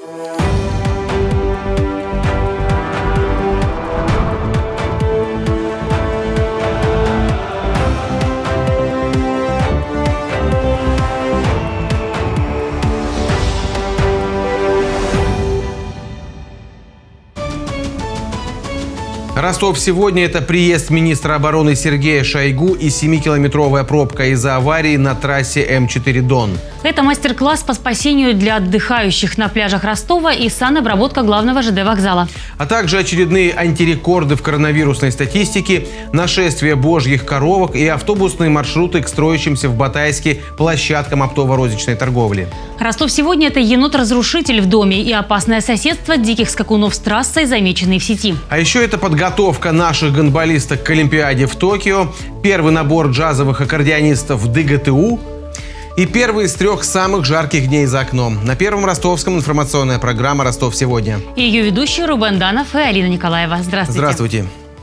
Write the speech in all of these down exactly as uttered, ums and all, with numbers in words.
Ростов сегодня – это приезд министра обороны Сергея Шойгу и семикилометровая пробка из-за аварии на трассе М четыре Дон. Это мастер-класс по спасению для отдыхающих на пляжах Ростова и санобработка главного ЖД вокзала. А также очередные антирекорды в коронавирусной статистике, нашествие божьих коровок и автобусные маршруты к строящимся в Батайске площадкам оптово-розничной торговли. Ростов сегодня – это енот-разрушитель в доме и опасное соседство диких скакунов с трассой, замеченной в сети. А еще это подготовка наших гандболисток к Олимпиаде в Токио, первый набор джазовых аккордеонистов в ДГТУ и первый из трех самых жарких дней за окном. На Первом Ростовском информационная программа «Ростов сегодня». И ее ведущие Рубен Данов и Алина Николаева. Здравствуйте. Здравствуйте.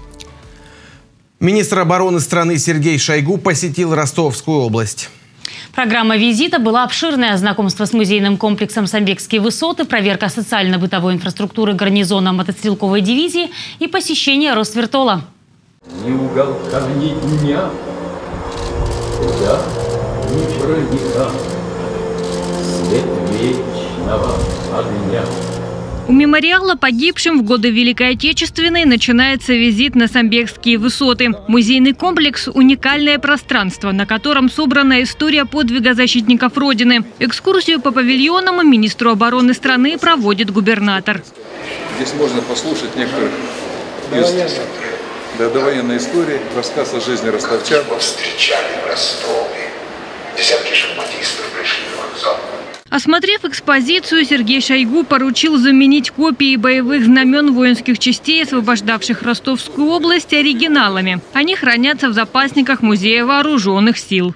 Министр обороны страны Сергей Шойгу посетил Ростовскую область. Программа визита была обширная. Знакомство с музейным комплексом «Самбекские высоты», проверка социально-бытовой инфраструктуры гарнизона мотострелковой дивизии и посещение Росвертола. Ни уголка, ни дня, куда ни проникал свет вечного огня. У мемориала погибшим в годы Великой Отечественной начинается визит на Самбекские высоты. Музейный комплекс – уникальное пространство, на котором собрана история подвига защитников Родины. Экскурсию по павильонам министру обороны страны проводит губернатор. Здесь можно послушать некоторых из довоенной истории, рассказ о жизни ростовчан. Встречали в Ростове. Десятки шахматистов пришли в вокзал. Осмотрев экспозицию, Сергей Шойгу поручил заменить копии боевых знамен воинских частей, освобождавших Ростовскую область, оригиналами. Они хранятся в запасниках Музея вооруженных сил.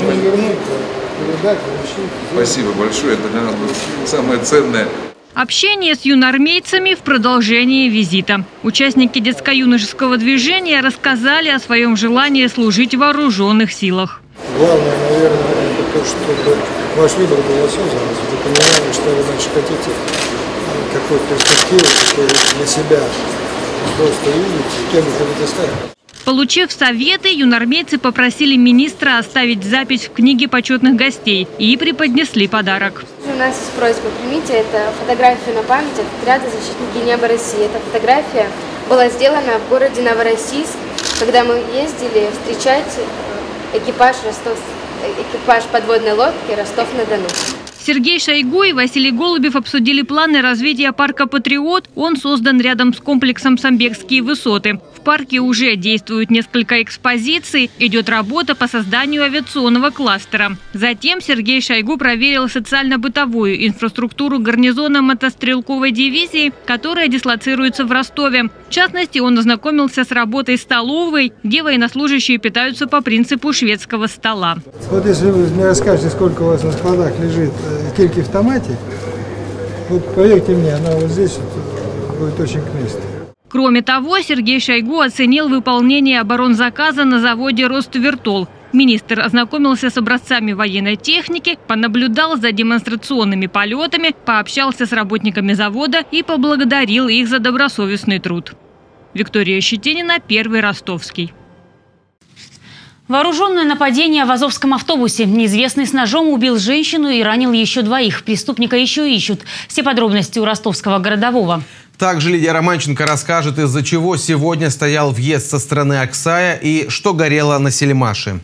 Спасибо большое, это для нас было самое ценное. Общение с юноармейцами в продолжении визита. Участники детско-юношеского движения рассказали о своем желании служить в вооруженных силах. Главное, наверное, это то, чтобы ваш выбор был осознанным. Вы понимали, что вы дальше хотите, какой перспективы, какой вы для себя просто видите, кем вы хотите стать. Получив советы, юноармейцы попросили министра оставить запись в книге почетных гостей и преподнесли подарок. У нас есть просьба, примите это фотографию на память от отряда «Защитники неба России». Эта фотография была сделана в городе Новороссийск, когда мы ездили встречать экипаж, Ростов, экипаж подводной лодки «Ростов-на-Дону». Сергей Шойгу и Василий Голубев обсудили планы развития парка «Патриот». Он создан рядом с комплексом «Самбекские высоты». В парке уже действуют несколько экспозиций. Идет работа по созданию авиационного кластера. Затем Сергей Шойгу проверил социально-бытовую инфраструктуру гарнизона мотострелковой дивизии, которая дислоцируется в Ростове. В частности, он ознакомился с работой столовой, где военнослужащие питаются по принципу шведского стола. Вот если вы мне расскажете, сколько у вас на складах лежит кильки в томате, вот поверьте мне, она вот здесь вот будет очень к месту. Кроме того, Сергей Шойгу оценил выполнение оборонзаказа на заводе «Росвертол». Министр ознакомился с образцами военной техники, понаблюдал за демонстрационными полетами, пообщался с работниками завода и поблагодарил их за добросовестный труд. Виктория Щетинина, Первый Ростовский. Вооруженное нападение в азовском автобусе. Неизвестный с ножом убил женщину и ранил еще двоих. Преступника еще ищут. Все подробности у ростовского городового. Также Лидия Романченко расскажет, из-за чего сегодня стоял въезд со стороны Аксая и что горело на Сельмаше.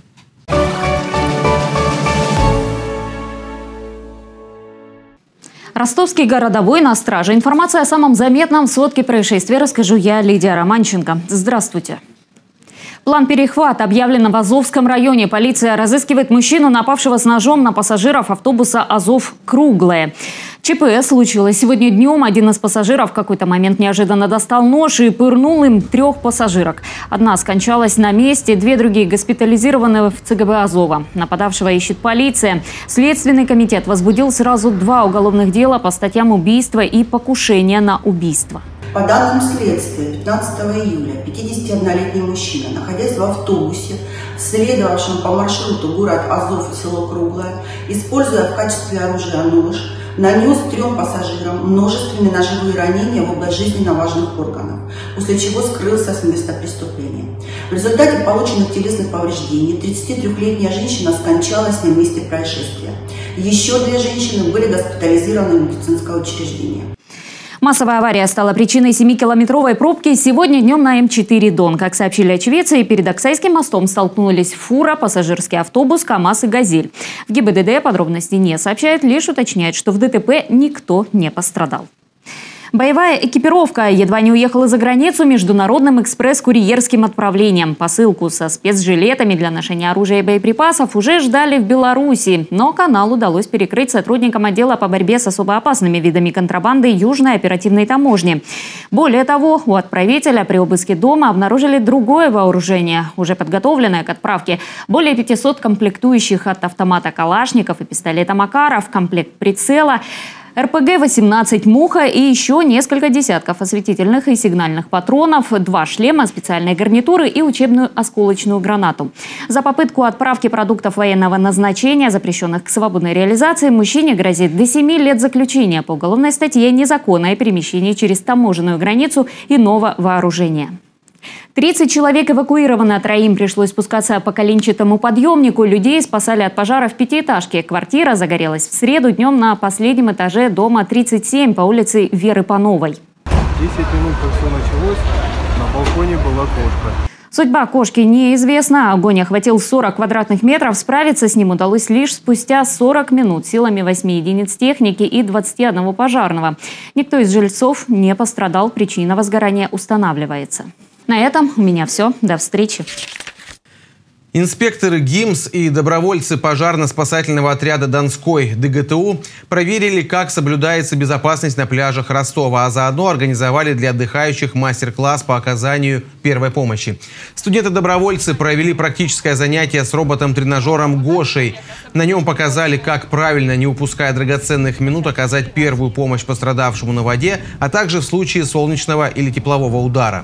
Ростовский городовой на страже. Информация о самом заметном в сводке происшествия расскажу я, Лидия Романченко. Здравствуйте. План перехвата объявлен в Азовском районе. Полиция разыскивает мужчину, напавшего с ножом на пассажиров автобуса «Азов-Круглое». ЧП случилось сегодня днем. Один из пассажиров в какой-то момент неожиданно достал нож и пырнул им трех пассажирок. Одна скончалась на месте, две другие госпитализированы в ЦГБ Азова. Нападавшего ищет полиция. Следственный комитет возбудил сразу два уголовных дела по статьям убийства и покушения на убийство. По данным следствия, пятнадцатого июля пятидесятиоднолетний мужчина, находясь в автобусе, следовавшем по маршруту город Азов и село Круглое, используя в качестве оружия нож, нанес трем пассажирам множественные ножевые ранения в область жизненно важных органов, после чего скрылся с места преступления. В результате полученных телесных повреждений тридцатитрёхлетняя женщина скончалась на месте происшествия. Еще две женщины были госпитализированы в медицинское учреждение. Массовая авария стала причиной семикилометровой пробки сегодня днем на М четыре Дон. Как сообщили очевидцы, перед Оксайским мостом столкнулись фура, пассажирский автобус, КАМАЗ и «Газель». В ГИБДД подробности не сообщает, лишь уточняет, что в ДТП никто не пострадал. Боевая экипировка едва не уехала за границу международным экспресс-курьерским отправлением. Посылку со спецжилетами для ношения оружия и боеприпасов уже ждали в Беларуси. Но канал удалось перекрыть сотрудникам отдела по борьбе с особо опасными видами контрабанды Южной оперативной таможни. Более того, у отправителя при обыске дома обнаружили другое вооружение, уже подготовленное к отправке. Более пятисот комплектующих от автомата Калашников и пистолета Макаров, комплект прицела, эр пэ гэ восемнадцать «Муха» и еще несколько десятков осветительных и сигнальных патронов, два шлема, специальные гарнитуры и учебную осколочную гранату. За попытку отправки продуктов военного назначения, запрещенных к свободной реализации, мужчине грозит до семи лет заключения по уголовной статье «Незаконное перемещение через таможенную границу иного вооружения». тридцать человек эвакуированы, а троим пришлось спускаться по коленчатому подъемнику. Людей спасали от пожара в пятиэтажке. Квартира загорелась в среду днем на последнем этаже дома тридцать семь по улице Веры Пановой. десять минут, как все началось, на балконе была кошка. Судьба кошки неизвестна. Огонь охватил сорок квадратных метров. Справиться с ним удалось лишь спустя сорок минут силами восьми единиц техники и двадцати одного пожарного. Никто из жильцов не пострадал. Причина возгорания устанавливается. На этом у меня все. До встречи. Инспекторы ГИМС и добровольцы пожарно-спасательного отряда Донской дэ гэ тэ у проверили, как соблюдается безопасность на пляжах Ростова, а заодно организовали для отдыхающих мастер-класс по оказанию первой помощи. Студенты-добровольцы провели практическое занятие с роботом-тренажером Гошей. На нем показали, как правильно, не упуская драгоценных минут, оказать первую помощь пострадавшему на воде, а также в случае солнечного или теплового удара.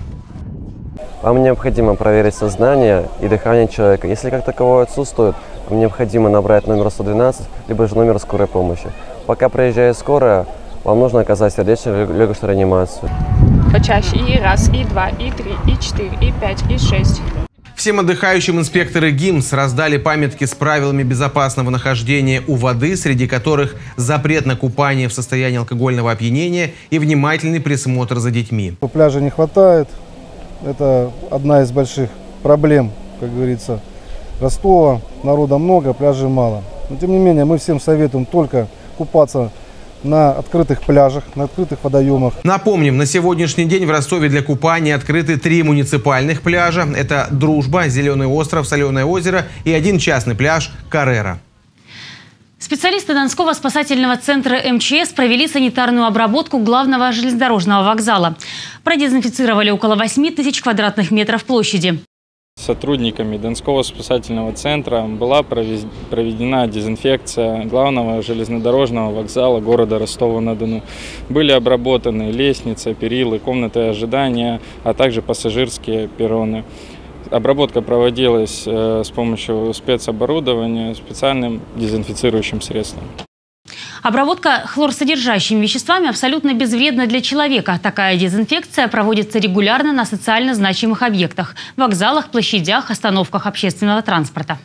Вам необходимо проверить сознание и дыхание человека. Если как таковое отсутствует, вам необходимо набрать номер сто двенадцать, либо же номер скорой помощи. Пока приезжает скорая, вам нужно оказать сердечную легочную реанимацию. Почаще и раз, и два, и три, и четыре, и пять, и шесть. Всем отдыхающим инспекторы ГИМС раздали памятки с правилами безопасного нахождения у воды, среди которых запрет на купание в состоянии алкогольного опьянения и внимательный присмотр за детьми. Пляжа не хватает. Это одна из больших проблем, как говорится, Ростова. Народа много, пляжей мало. Но тем не менее, мы всем советуем только купаться на открытых пляжах, на открытых водоемах. Напомним, на сегодняшний день в Ростове для купания открыты три муниципальных пляжа. Это Дружба, Зеленый остров, Соленое озеро и один частный пляж Каррера. Специалисты Донского спасательного центра эм че эс провели санитарную обработку главного железнодорожного вокзала. Продезинфицировали около восьми тысяч квадратных метров площади. Сотрудниками Донского спасательного центра была проведена дезинфекция главного железнодорожного вокзала города Ростова-на-Дону. Были обработаны лестницы, перилы, комнаты ожидания, а также пассажирские перроны. Обработка проводилась э, с помощью спецоборудования, специальным дезинфицирующим средством. Обработка хлорсодержащими веществами абсолютно безвредна для человека. Такая дезинфекция проводится регулярно на социально значимых объектах – вокзалах, площадях, остановках общественного транспорта.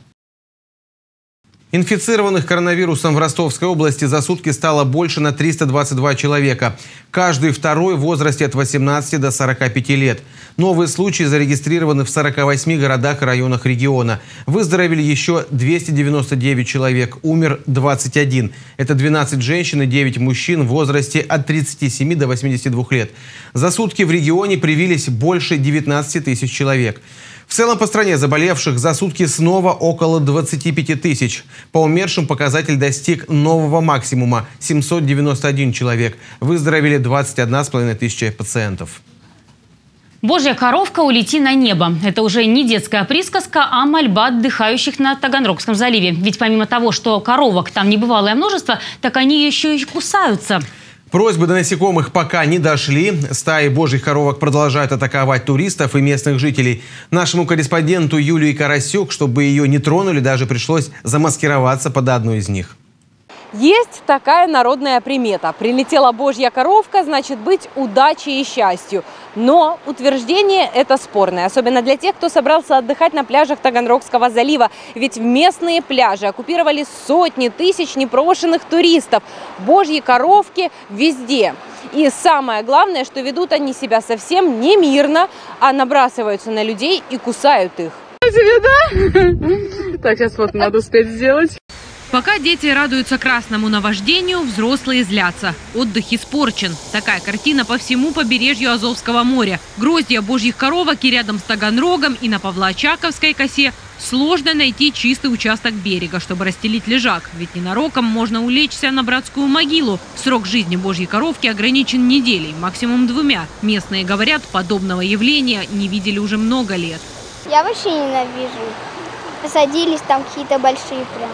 Инфицированных коронавирусом в Ростовской области за сутки стало больше на триста двадцать два человека. Каждый второй в возрасте от восемнадцати до сорока пяти лет. Новые случаи зарегистрированы в сорока восьми городах и районах региона. Выздоровели еще двести девяносто девять человек. Умер двадцать один. Это двенадцать женщин и девять мужчин в возрасте от тридцати семи до восьмидесяти двух лет. За сутки в регионе привились больше девятнадцати тысяч человек. В целом по стране заболевших за сутки снова около двадцати пяти тысяч. По умершим показатель достиг нового максимума – семьсот девяносто один человек. Выздоровели двадцать одна с половиной тысяча пациентов. Божья коровка, улети на небо. Это уже не детская присказка, а мольба отдыхающих на Таганрогском заливе. Ведь помимо того, что коровок там небывалое множество, так они еще и кусаются. Просьбы до насекомых пока не дошли. Стаи божьих коровок продолжают атаковать туристов и местных жителей. Нашему корреспонденту Юлии Карасюк, чтобы ее не тронули, даже пришлось замаскироваться под одну из них. Есть такая народная примета. Прилетела божья коровка, значит быть удачей и счастью. Но утверждение это спорное, особенно для тех, кто собрался отдыхать на пляжах Таганрогского залива. Ведь местные пляжи оккупировали сотни тысяч непрошенных туристов. Божьи коровки везде. И самое главное, что ведут они себя совсем не мирно, а набрасываются на людей и кусают их. Так, сейчас вот надо успеть сделать. Пока дети радуются красному наваждению, взрослые злятся. Отдых испорчен. Такая картина по всему побережью Азовского моря. Гроздья божьих коровок и рядом с Таганрогом, и на Павлоочаковской косе сложно найти чистый участок берега, чтобы расстелить лежак. Ведь ненароком можно улечься на братскую могилу. Срок жизни божьей коровки ограничен неделей, максимум двумя. Местные говорят, подобного явления не видели уже много лет. Я вообще ненавижу. Посадились там какие-то большие прям.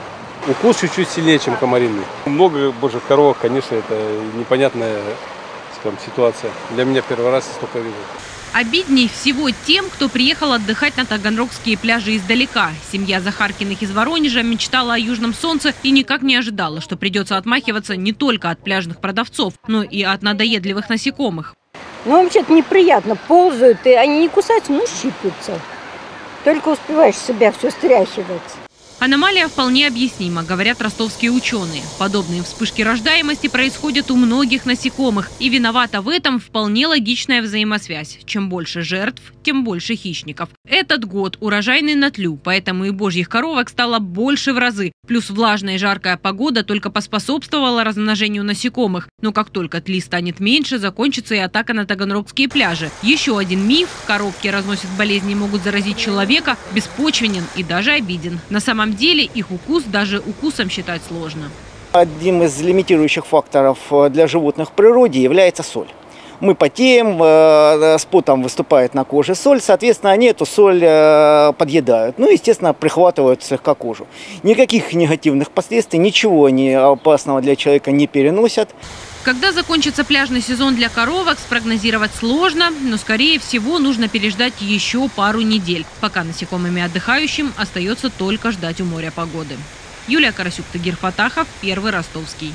Укус чуть-чуть сильнее, чем комариный. Много божьих коровок, конечно, это непонятная, скажем, ситуация. Для меня первый раз я столько вижу. Обидней всего тем, кто приехал отдыхать на таганрогские пляжи издалека. Семья Захаркиных из Воронежа мечтала о южном солнце и никак не ожидала, что придется отмахиваться не только от пляжных продавцов, но и от надоедливых насекомых. Ну, вообще-то неприятно. Ползают, и они не кусаются, но щипаются. Только успеваешь себя все стряхивать. Аномалия вполне объяснима, говорят ростовские ученые. Подобные вспышки рождаемости происходят у многих насекомых. И виновата в этом вполне логичная взаимосвязь. Чем больше жертв, тем больше хищников. Этот год урожайный на тлю, поэтому и божьих коровок стало больше в разы. Плюс влажная и жаркая погода только поспособствовала размножению насекомых. Но как только тли станет меньше, закончится и атака на таганрогские пляжи. Еще один миф – коровки разносят болезни и могут заразить человека – беспочвенен и даже обиден. На самом деле их укус даже укусом считать сложно. Одним из лимитирующих факторов для животных в природе является соль. Мы потеем, с потом выступает на коже соль, соответственно, они эту соль подъедают. Ну, естественно, прихватывают слегка кожу. Никаких негативных последствий, ничего они опасного для человека не переносят. Когда закончится пляжный сезон для коровок, спрогнозировать сложно, но, скорее всего, нужно переждать еще пару недель, пока насекомым и отдыхающим остается только ждать у моря погоды. Юлия Карасюк, Тагир Фатахов, Первый Ростовский.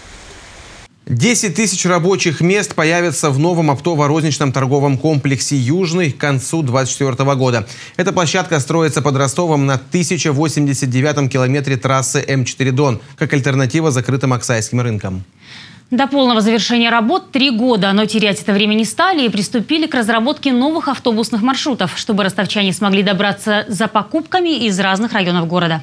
десять тысяч рабочих мест появятся в новом оптово-розничном торговом комплексе «Южный» к концу две тысячи двадцать четвёртого года. Эта площадка строится под Ростовом на тысяча восемьдесят девятом километре трассы М четыре Дон, как альтернатива закрытым аксайским рынкам. До полного завершения работ три года, но терять это время не стали и приступили к разработке новых автобусных маршрутов, чтобы ростовчане смогли добраться за покупками из разных районов города.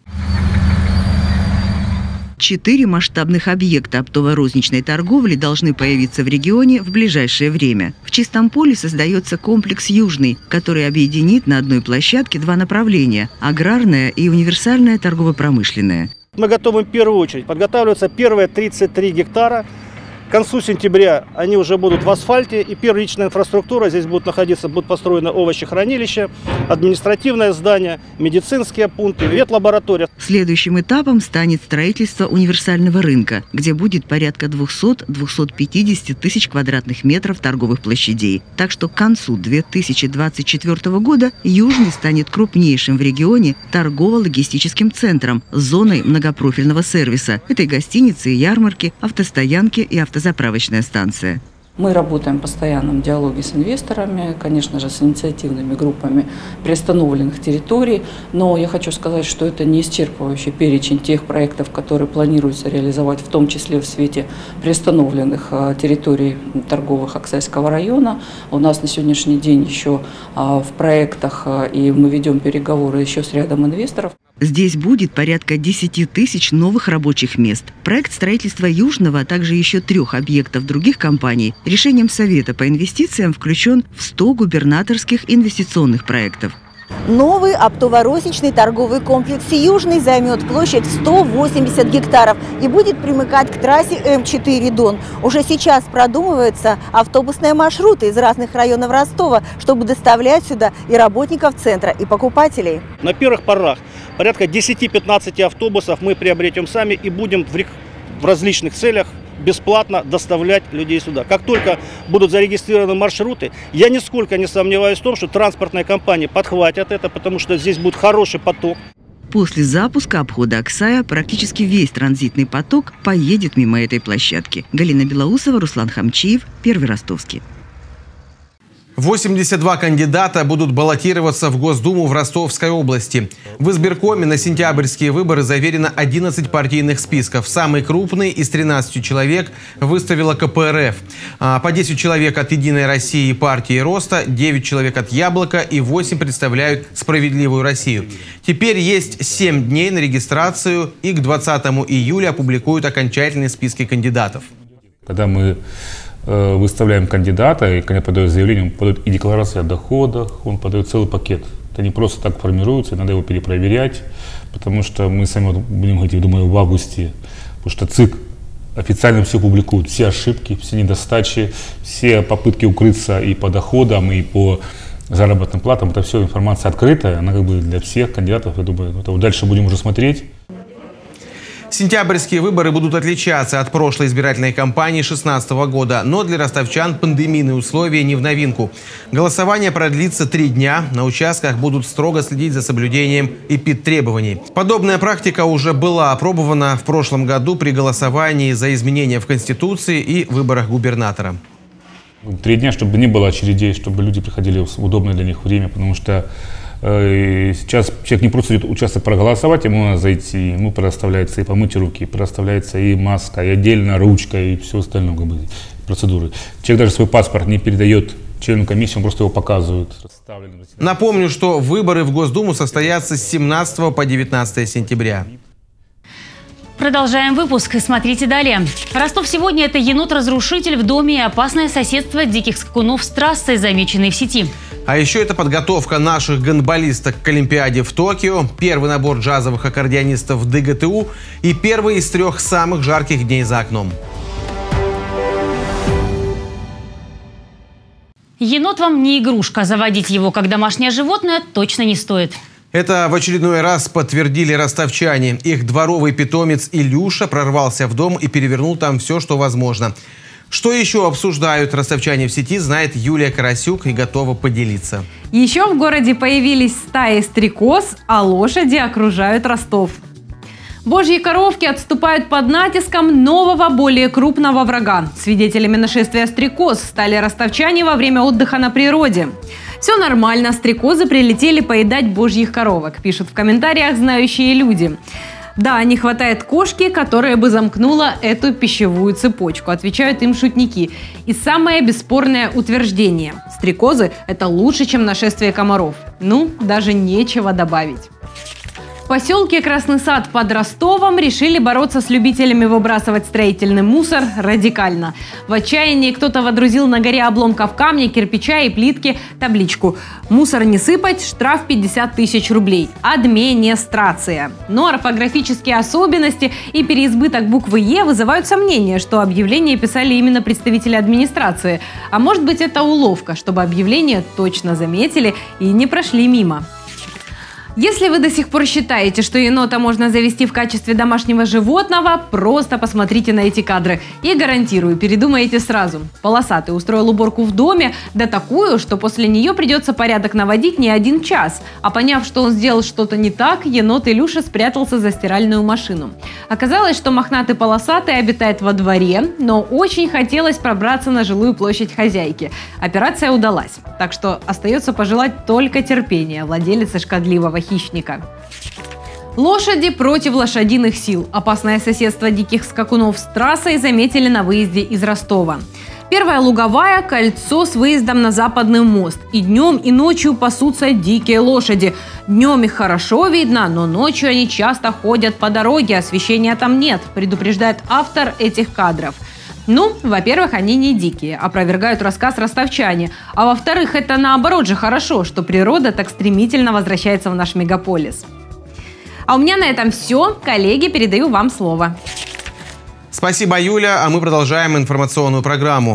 Четыре масштабных объекта оптово-розничной торговли должны появиться в регионе в ближайшее время. В Чистом поле создается комплекс «Южный», который объединит на одной площадке два направления – аграрное и универсальное торгово-промышленное. Мы готовим в первую очередь. Подготавливаются первые тридцать три гектара. К концу сентября они уже будут в асфальте, и первичная инфраструктура. Здесь будут находиться, будут построены овощехранилища, административное здание, медицинские пункты, ветлаборатория. Следующим этапом станет строительство универсального рынка, где будет порядка двухсот — двухсот пятидесяти тысяч квадратных метров торговых площадей. Так что к концу две тысячи двадцать четвёртого года Южный станет крупнейшим в регионе торгово-логистическим центром с зоной многопрофильного сервиса. Это и гостиницы, и ярмарки, автостоянки и автозаправки. Заправочная станция. Мы работаем в постоянном диалоге с инвесторами, конечно же, с инициативными группами приостановленных территорий, но я хочу сказать, что это не исчерпывающий перечень тех проектов, которые планируется реализовать, в том числе в свете приостановленных территорий торговых Аксайского района. У нас на сегодняшний день еще в проектах, и мы ведем переговоры еще с рядом инвесторов. Здесь будет порядка десяти тысяч новых рабочих мест. Проект строительства Южного, а также еще трех объектов других компаний решением Совета по инвестициям включен в сто губернаторских инвестиционных проектов. Новый оптово-розничный торговый комплекс «Южный» займет площадь в сто восемьдесят гектаров и будет примыкать к трассе М четыре Дон. Уже сейчас продумываются автобусные маршруты из разных районов Ростова, чтобы доставлять сюда и работников центра, и покупателей. На первых порах порядка десяти-пятнадцати автобусов мы приобретем сами и будем в, в различных целях бесплатно доставлять людей сюда. Как только будут зарегистрированы маршруты, я нисколько не сомневаюсь в том, что транспортные компании подхватят это, потому что здесь будет хороший поток. После запуска обхода Аксая практически весь транзитный поток поедет мимо этой площадки. Галина Белоусова, Руслан Хамчиев, Первый Ростовский. восемьдесят два кандидата будут баллотироваться в Госдуму в Ростовской области. В избиркоме на сентябрьские выборы заверено одиннадцать партийных списков. Самый крупный из тринадцати человек выставила ка пэ эр эф. По десять человек от «Единой России» и партии Роста, девять человек от «Яблока» и восемь представляют «Справедливую Россию». Теперь есть семь дней на регистрацию, и к двадцатому июля опубликуют окончательные списки кандидатов. Когда мы выставляем кандидата, и когда подает заявление, он подает и декларацию о доходах, он подает целый пакет. Это не просто так формируется, надо его перепроверять, потому что мы сами вот будем говорить, я думаю, в августе, потому что ЦИК официально все публикует, все ошибки, все недостачи, все попытки укрыться и по доходам, и по заработным платам. Это все информация открытая, она как бы для всех кандидатов, я думаю, это вот дальше будем уже смотреть. Сентябрьские выборы будут отличаться от прошлой избирательной кампании две тысячи шестнадцатого года, но для ростовчан пандемийные условия не в новинку. Голосование продлится три дня, на участках будут строго следить за соблюдением эпидтребований. Подобная практика уже была опробована в прошлом году при голосовании за изменения в Конституции и выборах губернатора. Три дня, чтобы не было очередей, чтобы люди приходили в удобное для них время, потому что сейчас человек не просто идет участок проголосовать, ему надо зайти, ему предоставляется и помыть руки, предоставляется и маска, и отдельно ручка, и все остальное, как бы, процедуры. Человек даже свой паспорт не передает члену комиссии, он просто его показывает. Напомню, что выборы в Госдуму состоятся с семнадцатого по девятнадцатое сентября. Продолжаем выпуск. Смотрите далее. Ростов сегодня – это енот-разрушитель в доме и опасное соседство диких скакунов с трассой, замеченной в сети. А еще это подготовка наших гандболисток к Олимпиаде в Токио, первый набор джазовых аккордеонистов в дэ гэ тэ у и первый из трех самых жарких дней за окном. Енот вам не игрушка. Заводить его как домашнее животное точно не стоит. Это в очередной раз подтвердили ростовчане. Их дворовый питомец Илюша прорвался в дом и перевернул там все, что возможно. Что еще обсуждают ростовчане в сети, знает Юлия Карасюк и готова поделиться. Еще в городе появились стаи стрекоз, а лошади окружают Ростов. Божьи коровки отступают под натиском нового, более крупного врага. Свидетелями нашествия стрекоз стали ростовчане во время отдыха на природе. Все нормально, стрекозы прилетели поедать божьих коровок, пишут в комментариях знающие люди. Да, не хватает кошки, которая бы замкнула эту пищевую цепочку, отвечают им шутники. И самое бесспорное утверждение – стрекозы – это лучше, чем нашествие комаров. Ну, даже нечего добавить. В поселке Красный Сад под Ростовом решили бороться с любителями выбрасывать строительный мусор радикально. В отчаянии кто-то водрузил на горе обломков камня, кирпича и плитки табличку «Мусор не сыпать, штраф пятьдесят тысяч рублей. Администрация». Но орфографические особенности и переизбыток буквы «Е» вызывают сомнения, что объявление писали именно представители администрации. А может быть, это уловка, чтобы объявление точно заметили и не прошли мимо. Если вы до сих пор считаете, что енота можно завести в качестве домашнего животного, просто посмотрите на эти кадры. И гарантирую, передумаете сразу. Полосатый устроил уборку в доме, да такую, что после нее придется порядок наводить не один час. А поняв, что он сделал что-то не так, енот Илюша спрятался за стиральную машину. Оказалось, что мохнатый полосатый обитает во дворе, но очень хотелось пробраться на жилую площадь хозяйки. Операция удалась. Так что остается пожелать только терпения владелице шкодливого хищника. Лошади против лошадиных сил. Опасное соседство диких скакунов с трассой заметили на выезде из Ростова. Первая луговая – кольцо с выездом на Западный мост. И днем, и ночью пасутся дикие лошади. Днем их хорошо видно, но ночью они часто ходят по дороге, освещения там нет, предупреждает автор этих кадров. Ну, во-первых, они не дикие, опровергают рассказ ростовчане. А во-вторых, это наоборот же хорошо, что природа так стремительно возвращается в наш мегаполис. А у меня на этом все. Коллеги, передаю вам слово. Спасибо, Юля. А мы продолжаем информационную программу.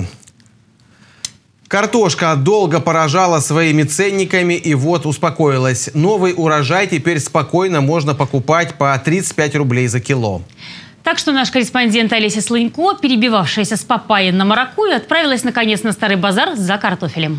Картошка долго поражала своими ценниками и вот успокоилась. Новый урожай теперь спокойно можно покупать по тридцать пять рублей за кило. Так что наш корреспондент Олеся Слынько, перебивавшаяся с папайей на маракую, отправилась наконец на Старый базар за картофелем.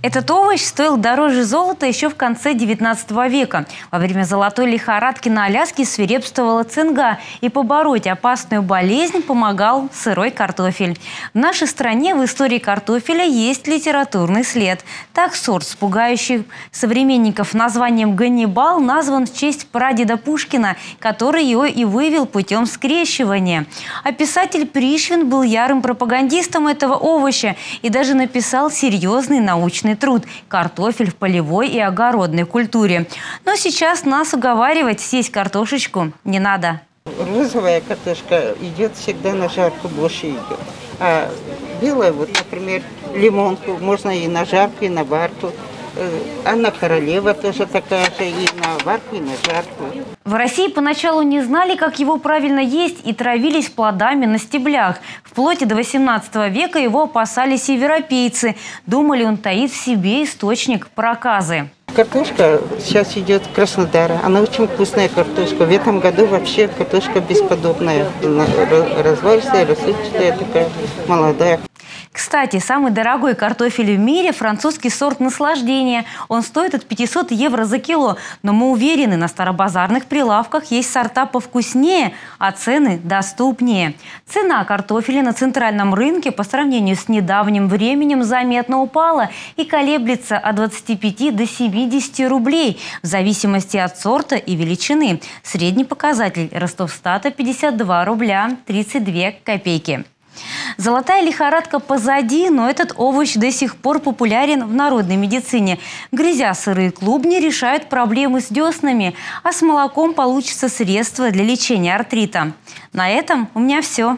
Этот овощ стоил дороже золота еще в конце девятнадцатого века. Во время золотой лихорадки на Аляске свирепствовала цинга, и побороть опасную болезнь помогал сырой картофель. В нашей стране в истории картофеля есть литературный след. Так сорт, пугающий современников названием «Ганнибал», назван в честь прадеда Пушкина, который его и вывел путем скрещивания. А писатель Пришвин был ярым пропагандистом этого овоща и даже написал серьезный научный труд «Картофель в полевой и огородной культуре». Но сейчас нас уговаривать съесть картошечку не надо. Розовая картошка идет всегда на жарку, больше идет. А белая, вот, например, лимонку можно и на жарку, и на варку. Анна Королева тоже такая же, и на варку, и на жарку. В России поначалу не знали, как его правильно есть, и травились плодами на стеблях. Вплоть до восемнадцатого века его опасались европейцы. Думали, он таит в себе источник проказы. Картошка сейчас идет в Краснодар. Она очень вкусная картошка. В этом году вообще картошка бесподобная. Разваристая, рассыпчатая такая, молодая. Кстати, самый дорогой картофель в мире – французский сорт «Наслаждение». Он стоит от пятисот евро за кило. Но мы уверены, на старобазарных прилавках есть сорта повкуснее, а цены доступнее. Цена картофеля на центральном рынке по сравнению с недавним временем заметно упала и колеблется от двадцати пяти до семидесяти рублей в зависимости от сорта и величины. Средний показатель Ростовстата – пятьдесят два рубля тридцать две копейки. Золотая лихорадка позади, но этот овощ до сих пор популярен в народной медицине. Грызя сырые клубни, решают проблемы с деснами, а с молоком получится средство для лечения артрита. На этом у меня все.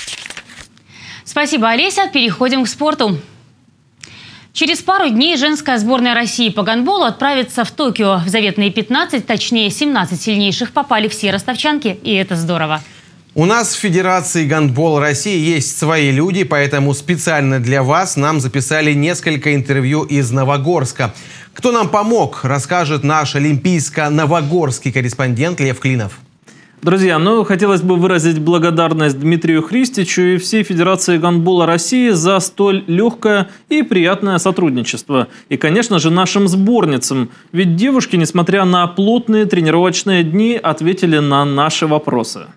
Спасибо, Олеся. Переходим к спорту. Через пару дней женская сборная России по гандболу отправится в Токио. В заветные пятнадцать, точнее семнадцать сильнейших попали все ростовчанки, и это здорово. У нас в Федерации гандбола России есть свои люди, поэтому специально для вас нам записали несколько интервью из Новогорска. Кто нам помог, расскажет наш олимпийско-новогорский корреспондент Лев Клинов. Друзья, ну, хотелось бы выразить благодарность Дмитрию Христичу и всей Федерации гандбола России за столь легкое и приятное сотрудничество. И, конечно же, нашим сборницам. Ведь девушки, несмотря на плотные тренировочные дни, ответили на наши вопросы.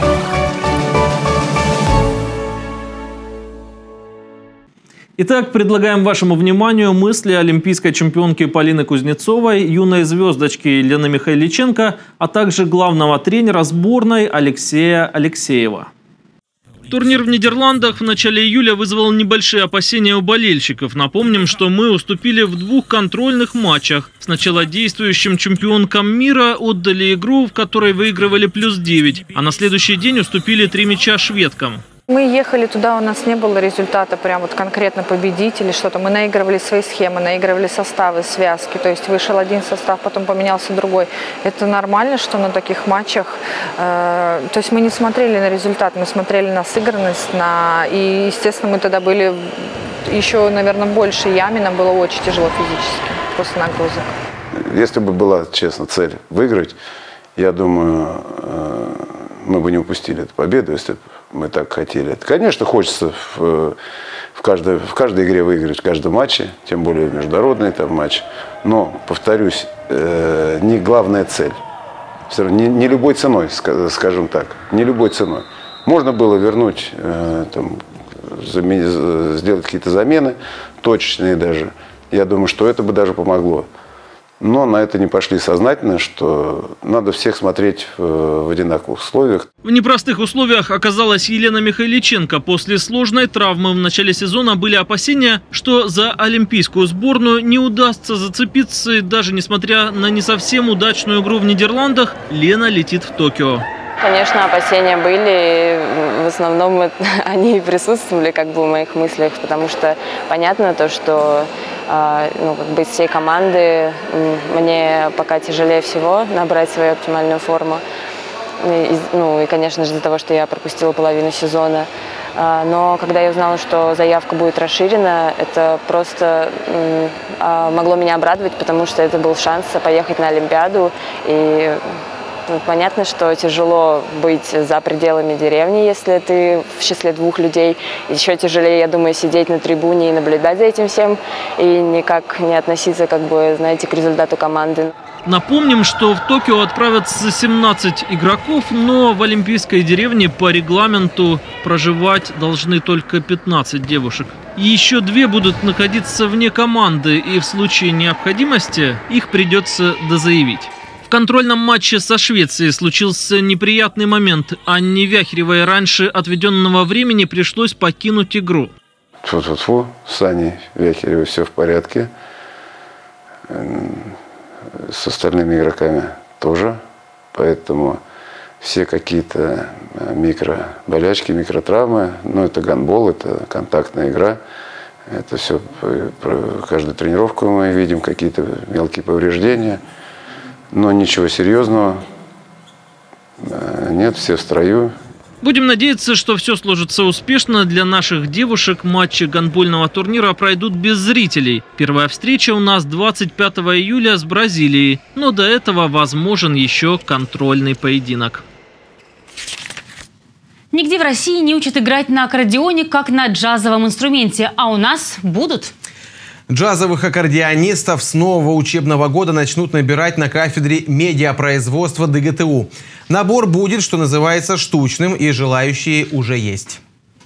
Итак, предлагаем вашему вниманию мысли олимпийской чемпионки Полины Кузнецовой, юной звездочки Елены Михайличенко, а также главного тренера сборной Алексея Алексеева. Турнир в Нидерландах в начале июля вызвал небольшие опасения у болельщиков. Напомним, что мы уступили в двух контрольных матчах. Сначала действующим чемпионкам мира отдали игру, в которой выигрывали плюс девять, а на следующий день уступили три мяча шведкам. Мы ехали туда, у нас не было результата прям вот конкретно победить или что-то. Мы наигрывали свои схемы, наигрывали составы, связки. То есть вышел один состав, потом поменялся другой. Это нормально, что на таких матчах... Э, то есть мы не смотрели на результат, мы смотрели на сыгранность. На, и, естественно, мы тогда были еще, наверное, больше яме. Нам было очень тяжело физически после нагрузок. Если бы была, честно, цель выиграть, я думаю, э, мы бы не упустили эту победу, если бы мы так хотели. Конечно, хочется в, в, каждой, в каждой игре выиграть, в каждом матче, тем более международный там матч. Но, повторюсь, э, не главная цель. Все равно не, не любой ценой, скажем так, не любой ценой. Можно было вернуть, э, там, замен, сделать какие-то замены, точечные даже. Я думаю, что это бы даже помогло. Но на это не пошли сознательно, что надо всех смотреть в, в одинаковых условиях. В непростых условиях оказалась Елена Михайличенко. После сложной травмы в начале сезона были опасения, что за олимпийскую сборную не удастся зацепиться. И даже несмотря на не совсем удачную игру в Нидерландах, Лена летит в Токио. Конечно, опасения были, и в основном они присутствовали как бы в моих мыслях, потому что понятно то, что ну, как бы из всей команды мне пока тяжелее всего набрать свою оптимальную форму. И, ну и, конечно же, из-за того, что я пропустила половину сезона. Но когда я узнала, что заявка будет расширена, это просто могло меня обрадовать, потому что это был шанс поехать на Олимпиаду и понятно, что тяжело быть за пределами деревни, если ты в числе двух людей. Еще тяжелее, я думаю, сидеть на трибуне и наблюдать за этим всем, и никак не относиться, как бы, знаете, к результату команды. Напомним, что в Токио отправятся семнадцать игроков, но в олимпийской деревне по регламенту проживать должны только пятнадцать девушек. Еще две будут находиться вне команды, и в случае необходимости их придется дозаявить. В контрольном матче со Швецией случился неприятный момент. Анне Вяхеревой раньше отведенного времени пришлось покинуть игру. Фу-фу-фу, с Аней Вяхеревой все в порядке. С остальными игроками тоже. Поэтому все какие-то микроболячки, микротравмы. Ну, это гандбол, это контактная игра. Это все, каждую тренировку мы видим какие-то мелкие повреждения. Но ничего серьезного нет, все в строю. Будем надеяться, что все сложится успешно. Для наших девушек матчи гандбольного турнира пройдут без зрителей. Первая встреча у нас двадцать пятого июля с Бразилией. Но до этого возможен еще контрольный поединок. Нигде в России не учат играть на аккордеоне, как на джазовом инструменте. А у нас будут. Джазовых аккордеонистов с нового учебного года начнут набирать на кафедре медиапроизводства ДГТУ. Набор будет, что называется, штучным, и желающие уже есть.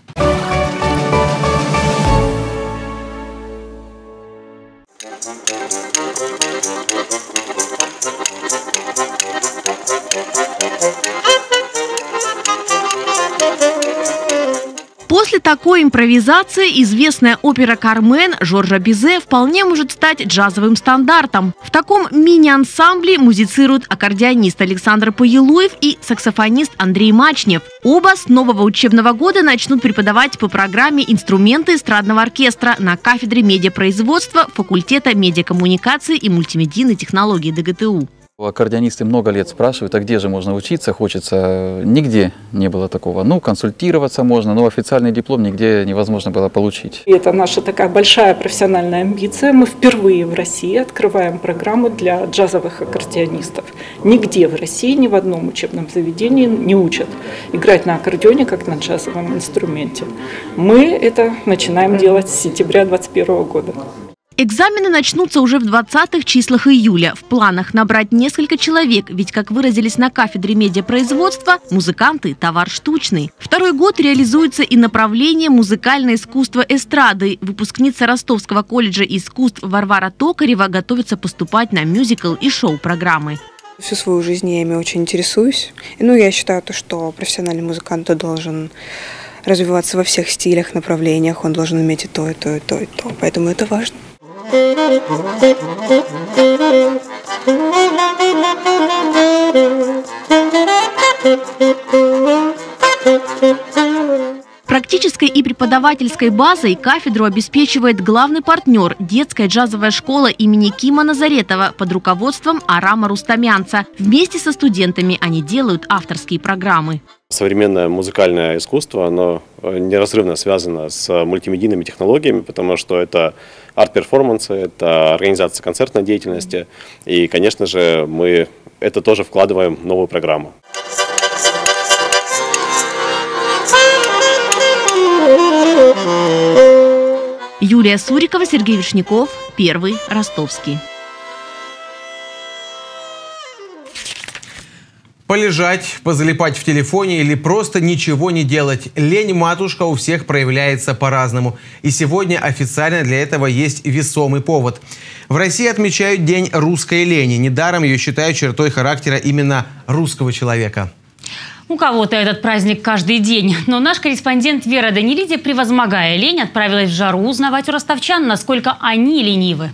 После такой импровизации известная опера «Кармен» Жоржа Бизе вполне может стать джазовым стандартом. В таком мини-ансамбле музицируют аккордеонист Александр Поелуев и саксофонист Андрей Мачнев. Оба с нового учебного года начнут преподавать по программе «Инструменты эстрадного оркестра» на кафедре медиапроизводства факультета медиакоммуникации и мультимедийной технологии ДГТУ. Аккордеонисты много лет спрашивают, а где же можно учиться, хочется. Нигде не было такого. Ну, консультироваться можно, но официальный диплом нигде невозможно было получить. Это наша такая большая профессиональная амбиция. Мы впервые в России открываем программу для джазовых аккордеонистов. Нигде в России, ни в одном учебном заведении не учат играть на аккордеоне, как на джазовом инструменте. Мы это начинаем делать с сентября две тысячи двадцать первого года. Экзамены начнутся уже в двадцатых числах июля. В планах набрать несколько человек, ведь, как выразились на кафедре медиапроизводства, музыканты – товар штучный. Второй год реализуется и направление музыкальное искусство эстрады. Выпускница Ростовского колледжа искусств Варвара Токарева готовится поступать на мюзикл и шоу-программы. Всю свою жизнь я ими очень интересуюсь. Ну, я считаю, что профессиональный музыкант должен развиваться во всех стилях, направлениях. Он должен уметь и то, и то, и то, и то. Поэтому это важно. Практической и преподавательской базой кафедру обеспечивает главный партнер – детская джазовая школа имени Кима Назаретова под руководством Арама Рустамянца. Вместе со студентами они делают авторские программы. Современное музыкальное искусство, оно неразрывно связано с мультимедийными технологиями, потому что это арт-перформансы, это организация концертной деятельности. И, конечно же, мы это тоже вкладываем в новую программу. Юлия Сурикова, Сергей Вишняков, Первый, Ростовский. Полежать, позалипать в телефоне или просто ничего не делать. Лень-матушка у всех проявляется по-разному. И сегодня официально для этого есть весомый повод. В России отмечают День русской лени. Недаром ее считают чертой характера именно русского человека. У кого-то этот праздник каждый день. Но наш корреспондент Вера Данилиди, превозмогая лень, отправилась в жару узнавать у ростовчан, насколько они ленивы.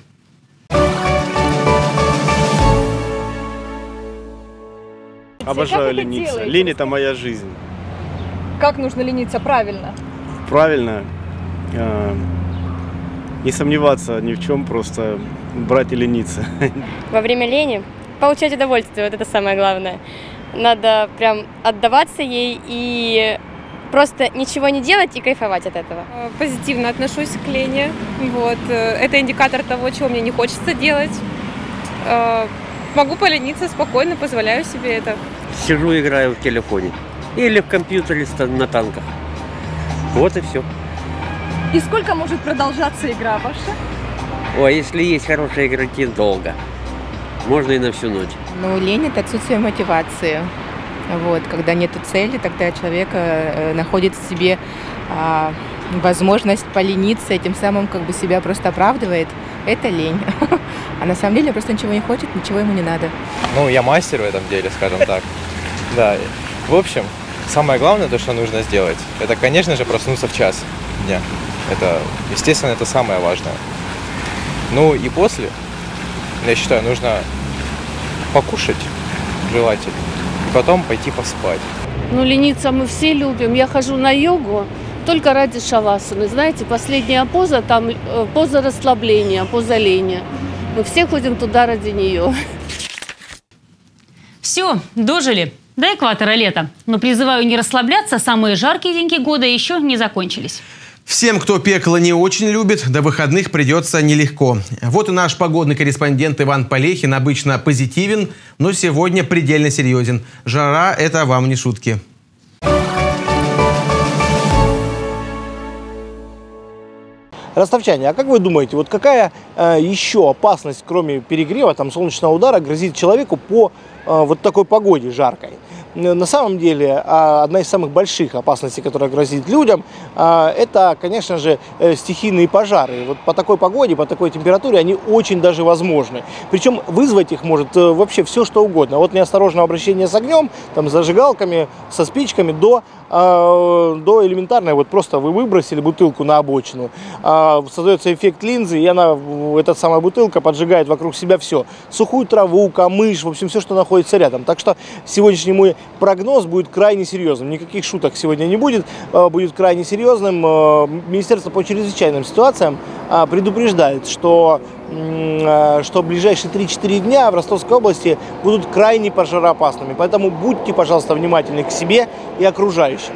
Обожаю лениться. Лень – это моя жизнь. Как нужно лениться правильно? Правильно. Э, не сомневаться ни в чем, просто брать и лениться. Во время лени получать удовольствие, вот это самое главное. Надо прям отдаваться ей и просто ничего не делать и кайфовать от этого. Позитивно отношусь к лени. Вот. Это индикатор того, чего мне не хочется делать. Могу полениться спокойно, позволяю себе это. Сижу, играю в телефоне. Или в компьютере на танках. Вот и все. И сколько может продолжаться игра ваша? Ой, если есть хорошие игроки, долго. Можно и на всю ночь. Ну, лень – это отсутствие мотивации. Вот. Когда нет цели, тогда человек э, находит в себе э, возможность полениться, и тем самым как бы себя просто оправдывает. Это лень. А на самом деле просто ничего не хочет, ничего ему не надо. Ну, я мастер в этом деле, скажем так. Да. В общем, самое главное, то, что нужно сделать, это, конечно же, проснуться в час дня. Это, естественно, это самое важное. Ну и после, я считаю, нужно покушать желательно, и потом пойти поспать. Ну, лениться мы все любим. Я хожу на йогу только ради шавасаны. Знаете, последняя поза, там поза расслабления, поза лени. Мы все ходим туда ради нее. Все, дожили до экватора лета. Но призываю не расслабляться, самые жаркие деньги года еще не закончились. Всем, кто пекло не очень любит, до выходных придется нелегко. Вот и наш погодный корреспондент Иван Полехин обычно позитивен, но сегодня предельно серьезен. Жара – это вам не шутки. Ростовчане, а как вы думаете, вот какая э, еще опасность, кроме перегрева, там, солнечного удара, грозит человеку по э, вот такой погоде жаркой? На самом деле, одна из самых больших опасностей, которая грозит людям, это, конечно же, стихийные пожары. Вот по такой погоде, по такой температуре они очень даже возможны. Причем вызвать их может вообще все, что угодно. Вот неосторожного обращения с огнем, там, с зажигалками, со спичками, до, до элементарной, вот просто вы выбросили бутылку на обочину, создается эффект линзы, и она, эта самая бутылка поджигает вокруг себя все. Сухую траву, камыш, в общем, все, что находится рядом. Так что сегодняшний мой прогноз будет крайне серьезным. Никаких шуток сегодня не будет. Будет крайне серьезным. Министерство по чрезвычайным ситуациям предупреждает, что, что ближайшие три-четыре дня в Ростовской области будут крайне пожароопасными. Поэтому будьте, пожалуйста, внимательны к себе и окружающим.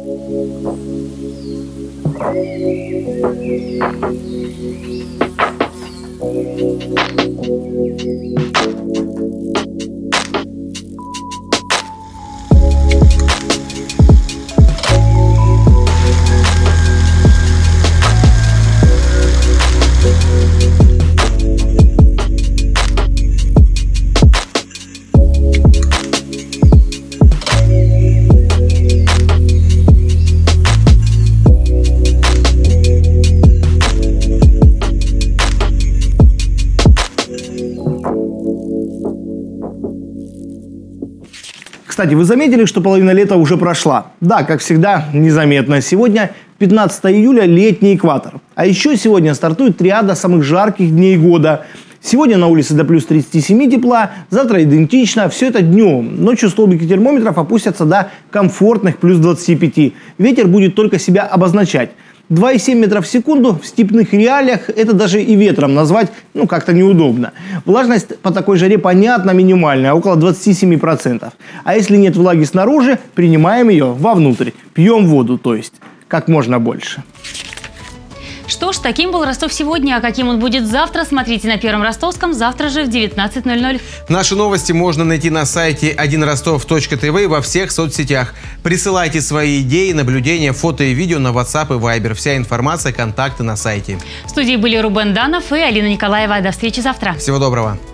Кстати, вы заметили, что половина лета уже прошла? Да, как всегда, незаметно. Сегодня пятнадцатое июля, летний экватор. А еще сегодня стартует триада самых жарких дней года. Сегодня на улице до плюс тридцати семи тепла, завтра идентично. Все это днем. Ночью столбики термометров опустятся до комфортных плюс двадцати пяти. Ветер будет только себя обозначать. два и семь метров в секунду в степных реалиях это даже и ветром назвать ну как-то неудобно. Влажность по такой жаре понятно минимальная, около двадцати семи процентов. А если нет влаги снаружи, принимаем ее вовнутрь. Пьем воду, то есть как можно больше. Что ж, таким был Ростов сегодня. А каким он будет завтра, смотрите на Первом Ростовском завтра же в девятнадцать ноль ноль. Наши новости можно найти на сайте один ростов точка тв и во всех соцсетях. Присылайте свои идеи, наблюдения, фото и видео на WhatsApp и Viber. Вся информация, контакты на сайте. В студии были Рубен Данов и Алина Николаева. До встречи завтра. Всего доброго.